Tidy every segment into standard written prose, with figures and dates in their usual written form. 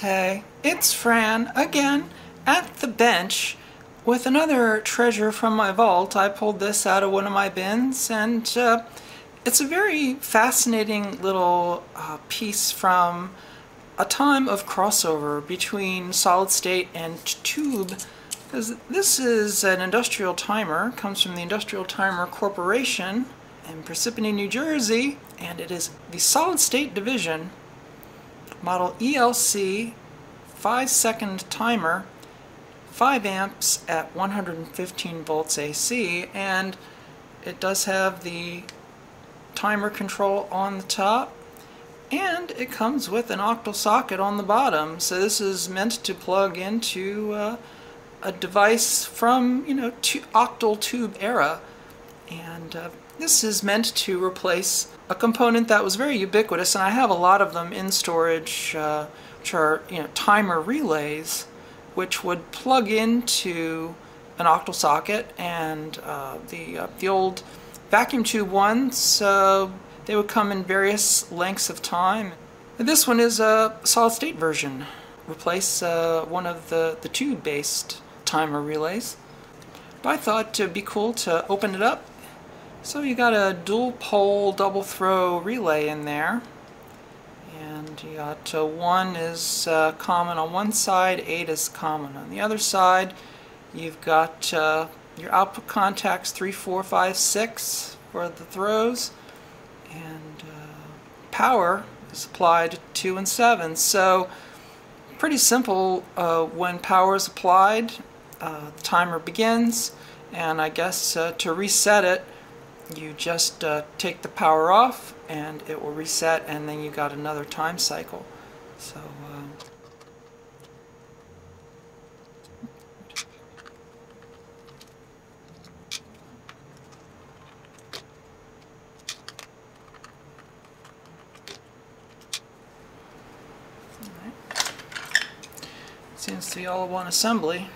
Hey, it's Fran again at the bench with another treasure from my vault. I pulled this out of one of my bins, and it's a very fascinating little piece from a time of crossover between solid state and tube. Because this is an industrial timer, comes from the Industrial Timer Corporation in Parsippany, New Jersey, and it is the solid state division, model ELC 5-second timer, 5 amps at 115 volts AC, and it does have the timer control on the top, and it comes with an octal socket on the bottom. So this is meant to plug into a device from, octal tube era, and this is meant to replace a component that was very ubiquitous, and I have a lot of them in storage, which are timer relays, which would plug into an octal socket, and the old vacuum tube ones, they would come in various lengths of time. And this one is a solid state version, replace one of the tube-based timer relays. But I thought it'd be cool to open it up. So you got a dual pole double throw relay in there, and you got 1 is common on one side, 8 is common on the other side. You've got your output contacts 3, 4, 5, 6 for the throws, and power is applied 2 and 7. So pretty simple. When power is applied, the timer begins, and I guess to reset it, you just take the power off and it will reset, and then you got another time cycle. So seems to be all one assembly.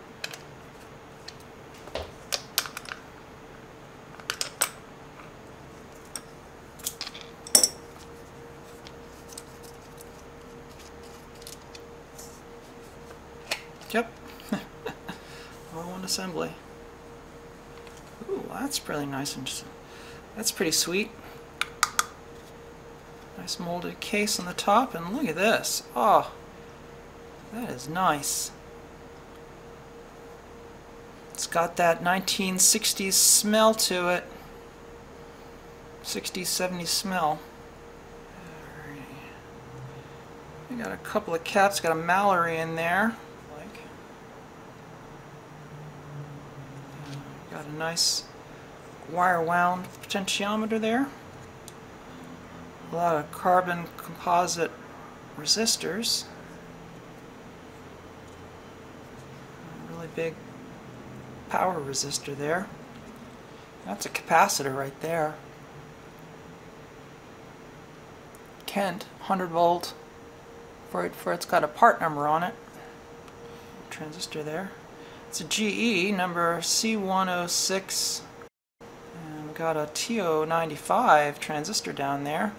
Yep, all one assembly. Ooh, that's really nice, and that's pretty sweet. Nice molded case on the top, and look at this. Oh, that is nice. It's got that 1960s smell to it. 60s, 70s smell. We got a couple of caps, got a Mallory in there. Got a nice wire wound potentiometer there. A lot of carbon composite resistors. A really big power resistor there. That's a capacitor right there. Kent, 100 volt, for it's got a part number on it. Transistor there. It's a GE number C106, and we got a TO95 transistor down there.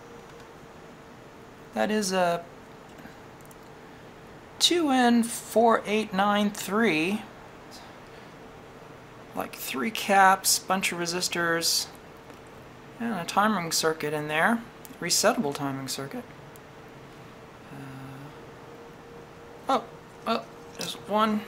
That is a 2N4893, like 3 caps, bunch of resistors, and a timing circuit in there, resettable timing circuit. Oh, there's one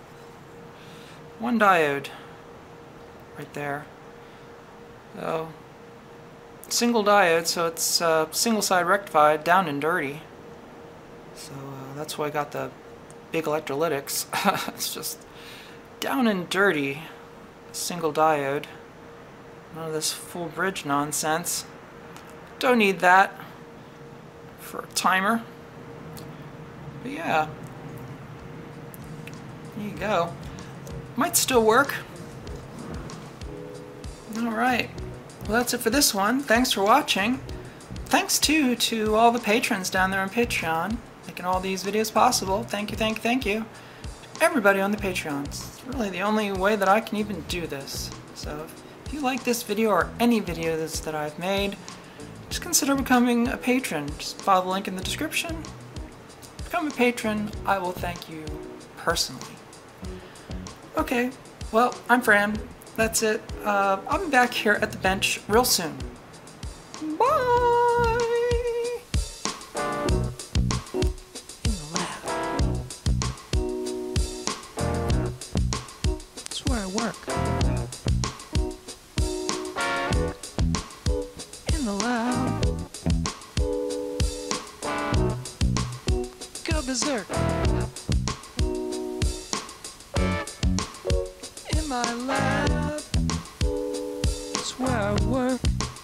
diode right there. So single diode, so it's single side rectified, down and dirty. So that's why I got the big electrolytics. It's just down and dirty, single diode. None of this full bridge nonsense. Don't need that for a timer. But yeah, there you go. Might still work. Alright, well that's it for this one. Thanks for watching. Thanks too to all the patrons down there on Patreon, making all these videos possible. Thank you, thank you, thank you. Everybody on the Patreon. It's really the only way that I can even do this. So if you like this video or any videos that I've made, just consider becoming a patron. Just follow the link in the description. become a patron, I will thank you personally. Okay, well, I'm Fran. That's it. I'll be back here at the bench real soon. Bye! In the lab. That's where I work. In the lab. Go berserk. In my lab. That's where I work.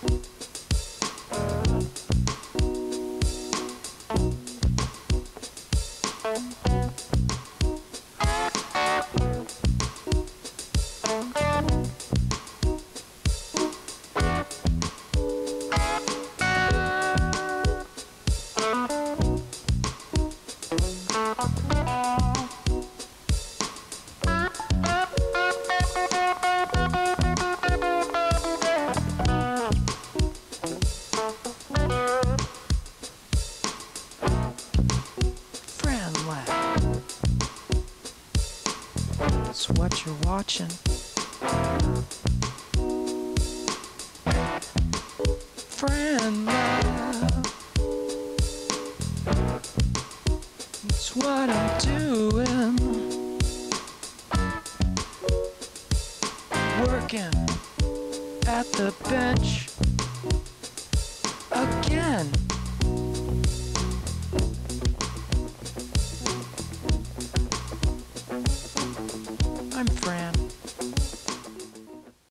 FranLab. That's what you're watching. FranLab. That's what I'm doing. Working at the bench again.